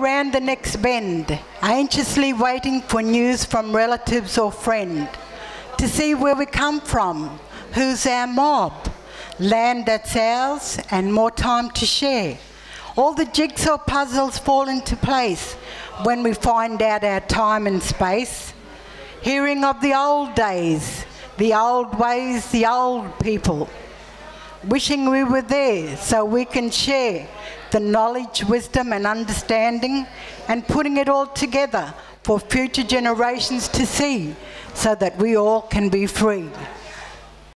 around the next bend, anxiously waiting for news from relatives or friend, to see where we come from, who's our mob, land that's ours and more time to share. All the jigsaw puzzles fall into place when we find out our time and space. Hearing of the old days, the old ways, the old people. Wishing we were there so we can share the knowledge, wisdom and understanding, and putting it all together for future generations to see so that we all can be free.